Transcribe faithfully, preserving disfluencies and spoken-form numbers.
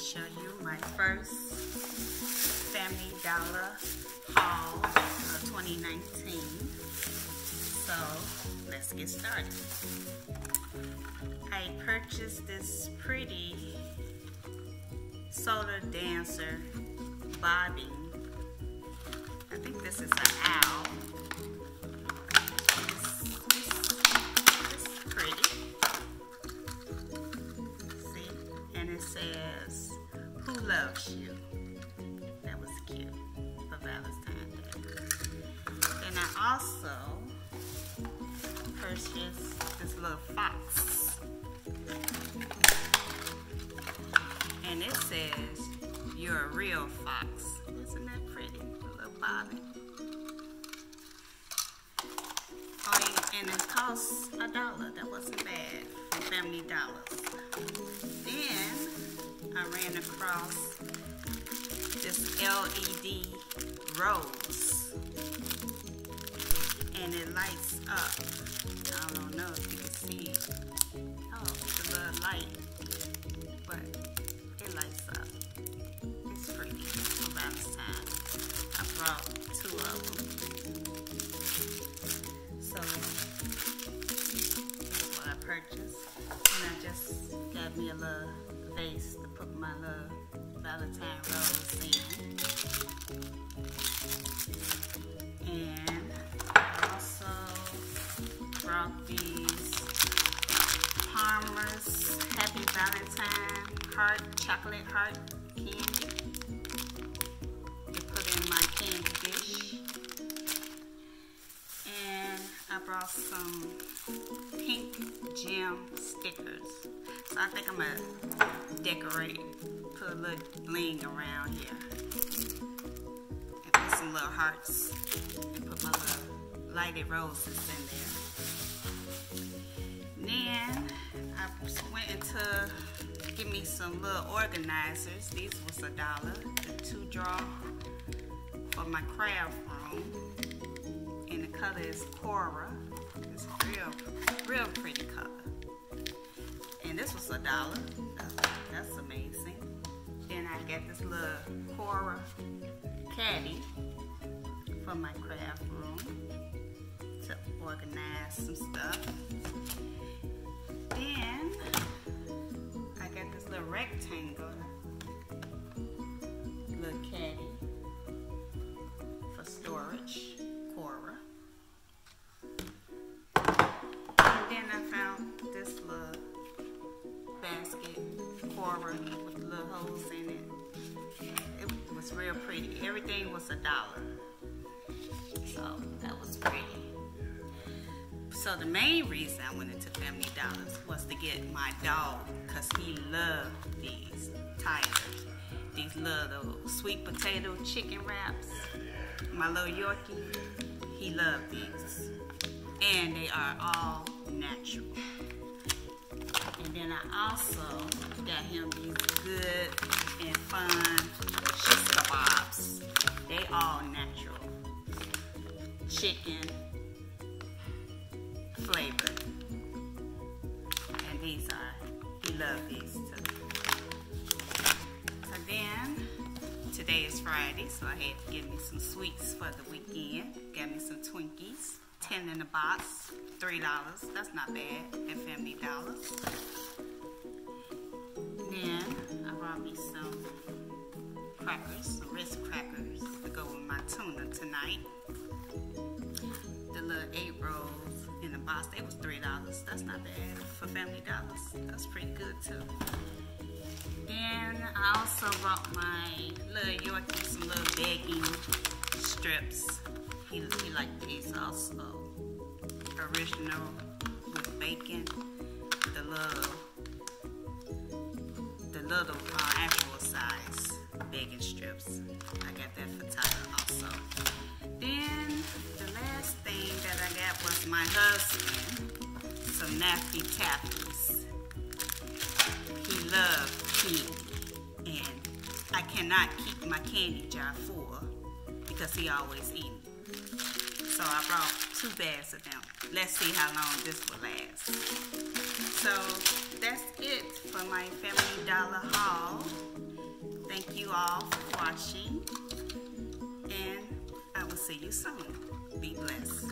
show you my first Family Dollar haul of twenty nineteen. So let's get started. I purchased this pretty solar dancer bobbing. I think this is an owl. It's, it's, it's pretty. See? And it says, "Who loves you?" That was cute for Valentine's Day. Then I also purchased this little fox. And it says, "You're a real fox." Isn't that pretty? A little bobbin. Oh, and it costs a dollar. That wasn't bad from Family Dollars. Then I ran across this L E D rose. And it lights up. I don't know if you can see it. Oh, it's a little light. But it lights up. It's pretty for Valentine's. I brought two of them. So that's what I purchased. And I just got me a little vase to put my little Valentine rose in. And I also brought these Palmer's Happy Valentine heart, chocolate heart candy to put in my candy dish. And I brought some pink gem stickers. So I think I'm gonna decorate, put a little bling around here. And put some little hearts and put my little lighted roses in there. Then I went into give me some little organizers. These was a dollar, the two draw for my craft room. And the color is Cora. It's real, real pretty color. And this was a dollar. That's amazing. Then I got this little Cora caddy for my craft room to organize some stuff. Then I got this little rectangle, little caddy for storage, Cora. And then I found this little basket, Cora, with little holes in it. It was real pretty. Everything was a dollar. So that was pretty. So the main reason I went into Family Dollars was to get my dog, because he loved these Tyler. These little sweet potato chicken wraps. My little Yorkie, he loved these. And they are all natural. And then I also got him these good and fun shish kebabs. They all natural. Chicken flavor. And these are, he loved these too. So then, today is Friday, so I had to get me some sweets for the weekend. Got me some Twinkies, ten in a box, three dollars. That's not bad at Family Dollars. Then I brought me some crackers, some Ritz crackers to go with my tuna tonight. The little eight rolls in the box, they was three dollars. That's not bad for Family Dollars. That's pretty good too. Then I also brought my little Yorkie some little begging strips. He, he liked these also. Original with bacon. The little, the little uh, actual size begging strips. I got that for Tyler also. Then the last thing that I got was my husband some Nappy Tappies. He loved candy, and I cannot keep my candy jar full because he always eating. So I brought two bags of them. Let's see how long this will last. So that's it for my Family Dollar haul. Thank you all for watching, and I will see you soon. Be blessed.